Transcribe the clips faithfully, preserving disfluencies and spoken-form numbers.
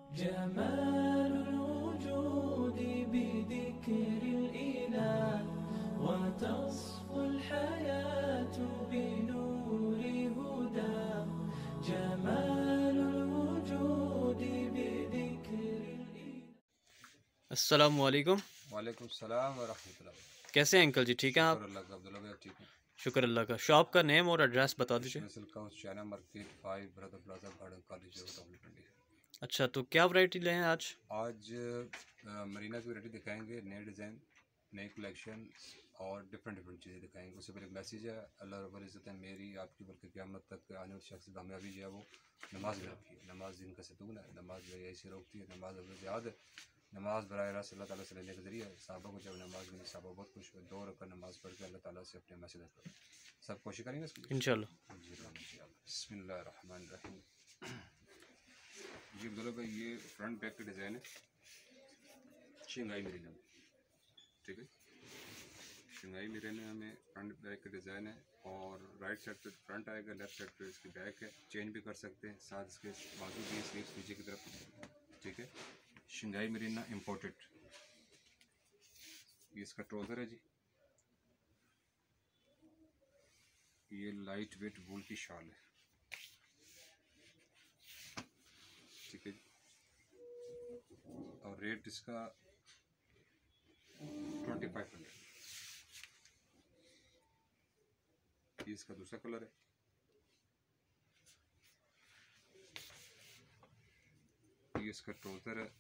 جمال الوجود بذكر الإله وتصفو الحياة بنور هدى. جمال الوجود بذكر الإله. अस्सलाम वालेकुम। वालेकुम सलाम व रहमतुल्लाह। कैसे हैं अंकल जी? ठीक हैं आप? शुक्र अल्लाह का। अब्दुल्ला भाई ठीक है। शुक्र अल्लाह का। शॉप का नेम और एड्रेस बता दीजिए। मिसल का China market five brother plaza garden college road. अच्छा, तो क्या वैरायटी लें आज? आज मरीना की वैरायटी दिखाएंगे, नए डिज़ाइन, नई कलेक्शन और डिफरेंट डिफरेंट चीज़ें दिखाएंगे। उससे पहले मैसेज है, अल्लाह रब्बुल इज़्ज़त है मेरी आपकी बल्कि क़यामत तक आने वाली शख्स कामयाबी जो है वो नमाज में रखी है। नमाज दिन का सतून है, नमाज जो है ऐसे रोकती है, नमाज अब्दुल याद है। नमाज बराह रास्त अल्लाह ताला से लेने के ज़रिए साहबा को जब नमाज में साहबा बहुत खुश हुए, दो रकात नमाज पढ़ के अल्लाह ताला से अपने मैसेज करो। सब कोशिश करेंगे इसके लिए इंशाल्लाह। बिस्मिल्लाहिर्रहमानिर्रहीम। जी अब्दुल्ला भाई, ये फ्रंट बैक का डिज़ाइन है शंघाई मरीना में, ठीक है। शंघाई मरीना में फ्रंट बैक का डिज़ाइन है और राइट साइड पे फ्रंट आएगा, लेफ्ट साइड पे इसकी बैक है। चेंज भी कर सकते हैं, साथ इसके बाजू भी स्लीव्स नीचे की तरफ, ठीक है। Shanghai marina imported. ये इसका ट्राउज़र है जी। ये लाइट वेट वूल की शाल है, ठीक है। और रेट इसका ट्वेंटी फाइव हंड्रेड। ये इसका दूसरा कलर है। ये इसका ट्राउज़र है।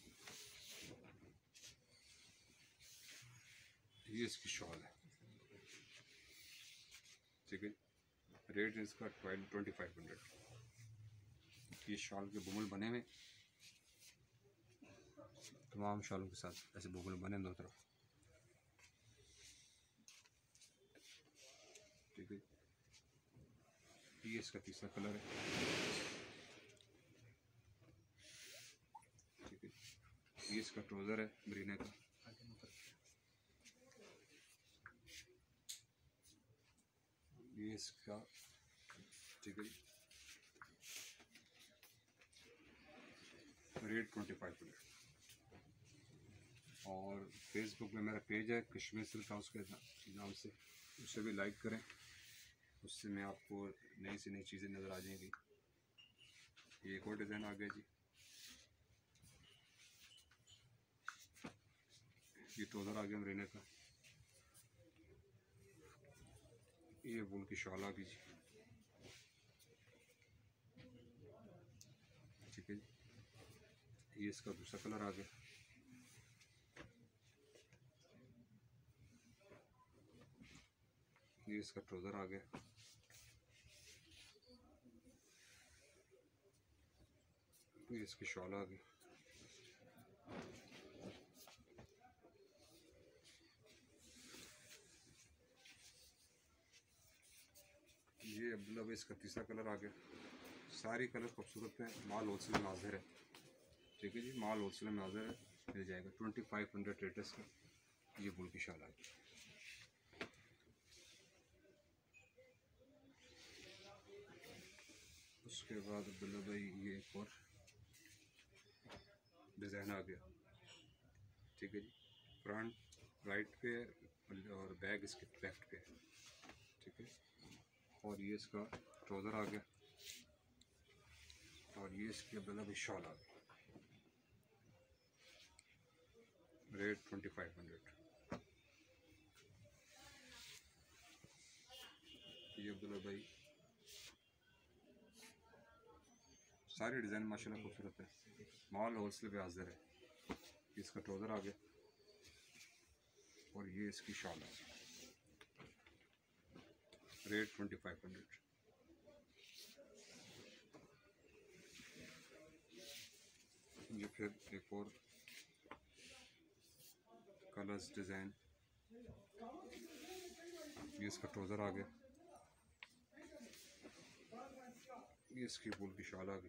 ये इसकी शॉल है, ठीक है। रेट इसका ट्वेल्व ट्वेंटी फाइव हंड्रेड। ये शॉल के बुमल बने हुए, तमाम शॉलों के साथ ऐसे बुमल बने दोनों तरफ, ठीक है। ये इसका तीसरा कलर है, ठीक है। ये इसका ट्राउज़र है मरीना का। ये इसका, ठीक है। Rate twenty five hundred. और फेसबुक में मेरा पेज है कश्मीर सिल्क हाउस के नाम से, उसे भी लाइक करें। उससे में आपको नई से नई चीज़ें नज़र आ जाएंगी। ये एक और डिज़ाइन आ गया जी। ये ट्राउज़र आ गया मरीना का। ये वूल की शॉल आ गई जी, ठीक है जी। ये इसका दूसरा कलर आ गया। ये इसका ट्राउज़र आ गया। ये इसकी शॉल आ गई। ये अब्दुल्ला भाई इसका तीसरा कलर आ गया। सारी कलर खूबसूरत हैं। माल होलसेल में हाजिर है, ठीक है जी। माल होलसेल में हाजिर है, मिल जाएगा। ट्वेंटी फाइव हंड्रेड रेटस का ये वूल की शाल आ गई। उसके बाद अब्दुल्ला भाई ये एक और डिज़ाइन आ गया, ठीक है जी। फ्रंट राइट पे और बैग इसके लेफ्ट पे, ठीक है। और ये इसका ट्राउज़र आ गया और ये इसकी अब्दुल्ला भाई शॉल आ गई। Rate twenty five hundred. ये अब्दुल्ला भाई सारे डिज़ाइन माशाल्लाह खूबसूरत है। माल होलसेल पे हाजिर है। इसका ट्राउज़र आ गया और ये इसकी शॉल है। Rate twenty five hundred. ये फिर एक और कलर्स डिज़ाइन। ये इसका ट्राउज़र आ गया। ये इसकी वूल की शॉल आ गई,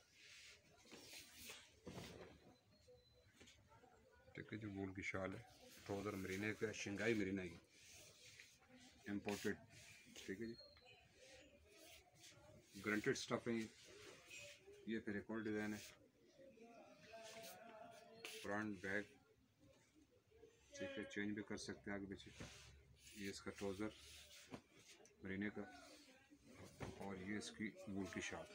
ठीक है जो वूल की शाल है। ट्राउज़र मरीने का, शंघाई मरीना की इम्पोर्टेड, ठीक है जी। ग्रंटेड स्टफ है ये। ये फिर एक और डिज़ाइन है। फ्रंट बैक, ठीक है, चेंज भी कर सकते हैं आगे पीछे। ये इसका ट्राउज़र मरीने का, और ये इसकी वूल की शॉल।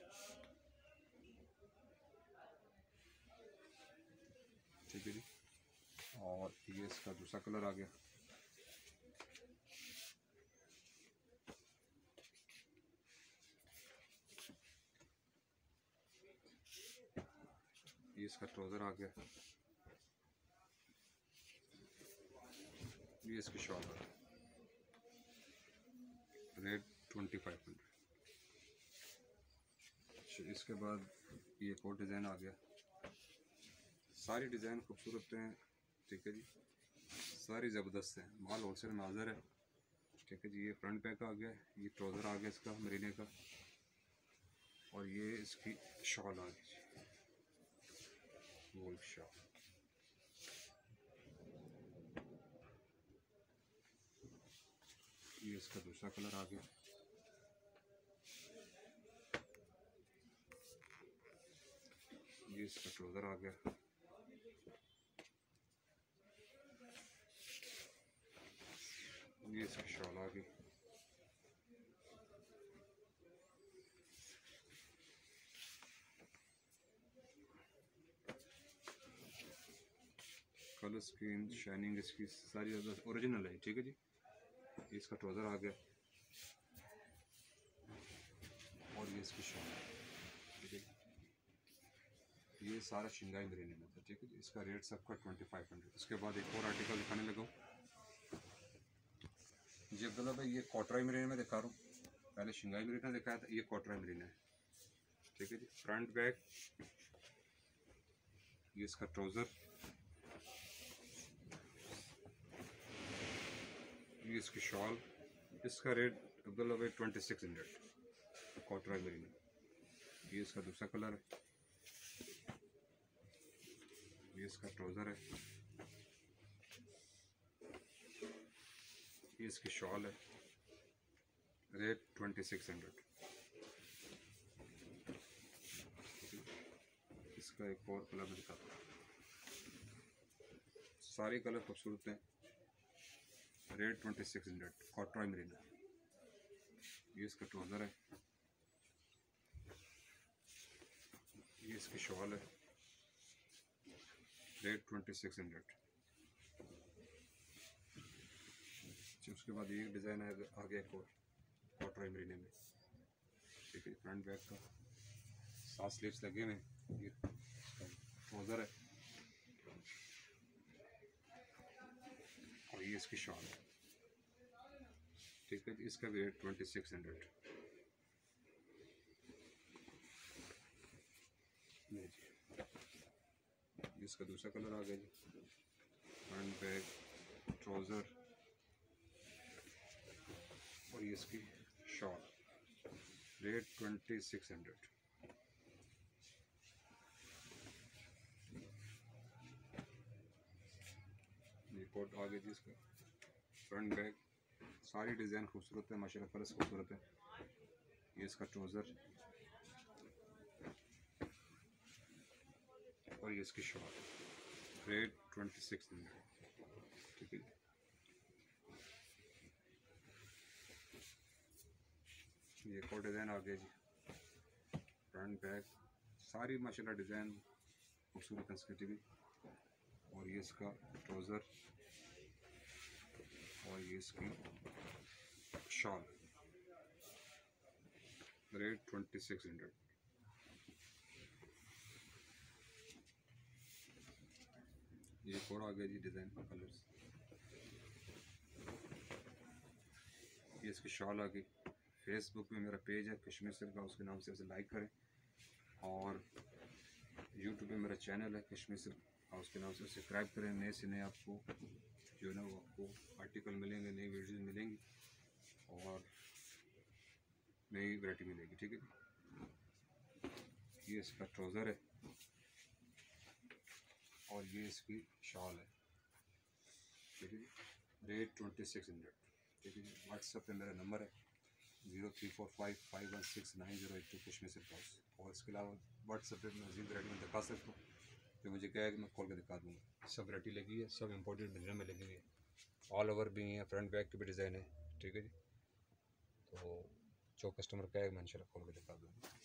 ठीक है जी, और ये इसका दूसरा कलर आ गया। ये इसका ट्राउज़र आ गया, ये इसकी शॉल है, रेट ट्वेंटी फाइव हंड्रेड। इसके बाद ये एक और डिज़ाइन आ गया। सारी डिज़ाइन खूबसूरत हैं, ठीक है जी, सारी ज़बरदस्त है, माल होलसेल में हाज़िर है। ठीक है जी, ये फ्रंट बैक आ गया, ये ट्राउज़र आ गया इसका मरीने का, और ये इसकी शॉल आ गई, वूल शॉल। ये इसका दूसरा कलर आ गया। ये इसका ट्राउज़र आ गया। ये इसकी शॉल आ गई। कलर स्क्रीन शाइनिंग इसकी सारी ओरिजिनल है। ठीक है जी, ये इसका ट्राउज़र आ गया, और ये इसकी शॉल। ठीक है, ये सारा शिंगाई मरीने में था। ठीक है जी, इसका रेट सबका ट्वेंटी फाइव हंड्रेड। उसके बाद एक और आर्टिकल दिखाने लगा हूँ जी अब्दुल्ला भाई, ये कॉटराई मरीने में दिखा रहा हूँ। पहले शिंगाई मरीना दिखाया था, ये कॉटराई मरीना है। ठीक है जी, फ्रंट बैक, ये इसका ट्राउज़र, ये इसकी शॉल। इसका रेट अब्दुल्ला भाई ट्वेंटी सिक्स हंड्रेड, कॉटराई मरीना। ये इसका दूसरा कलर है, ये इसका ट्राउज़र है, ये इसकी शॉल है, रेट ट्वेंटी सिक्स हंड्रेड। इसका एक और कलर दिखाता हूँ, सारे कलर खूबसूरत हैं, रेट ट्वेंटी सिक्स हंड्रेड, कॉटराई मरीना। ये इसका ट्राउज़र है, ये इसकी शॉल है, रेट ट्वेंटी सिक्स हंड्रेड। उसके बाद ये डिज़ाइन है आ गया एक और कॉटराई मरीने में। ठीक है, फ्रंट बैक का सात स्लीव्स लगे हुए, ये ट्राउज़र है, और ये इसकी शॉल है। ठीक है, इसका भी रेट ट्वेंटी सिक्स हंड्रेड। इसका दूसरा कलर आ गया जी, फ्रंट बैक, ट्राउज़र, और ये इसकी shawl, rate twenty six hundred. ये कोट आ गया जी इसका, फ्रंट बैक, सारी डिज़ाइन खूबसूरत है माशाल्लाह, कलर्स खूबसूरत है। ये इसका ट्राउज़र, और ये इसकी shawl, rate twenty six hundred. ठीक है, ये एक और डिज़ाइन आ गया जी, फ्रंट बैक, सारी माशाल्लाह डिज़ाइन खूबसूरत है इसकी भी। और ये इसका ट्राउज़र, और ये इसकी shawl, rate twenty six hundred. ये एक और आ गया जी डिज़ाइन कलर्स। ये इसकी शॉल आ गई। फेसबुक में मेरा पेज है कश्मीर सिल्क हाउस के नाम से, उसे लाइक करें, और यूट्यूब पे मेरा चैनल है कश्मीर सिल्क हाउस के नाम से, सब्सक्राइब करें। नए से नए आपको जो है ना वो आपको आर्टिकल मिलेंगे, नई वीडियोज़ मिलेंगी, और नई वैरायटी मिलेगी। ठीक है, ये इसका ट्राउज़र है, और ये इसकी शॉल है। ठीक है, रेट ट्वेंटी सिक्स हंड्रेड। ठीक है जी, व्हाट्सएप पे मेरा नंबर है zero three four five five one six nine zero eight two Kashmir silk house, और इसके अलावा व्हाट्सएप पे मैं मज़ीद वैरायटी में दिखा सकता हूँ। जो मुझे कहेगा मैं खोल के दिखा दूँगा। सब वैरायटी लगी है, सब इम्पोर्टेड मटेरियल में लगी हुई है, ऑल ओवर भी है, फ्रंट बैक की भी डिज़ाइन है। ठीक है जी, तो जो कस्टमर कहेगा मैं इंशाल्लाह खोल के दिखा दूँगा।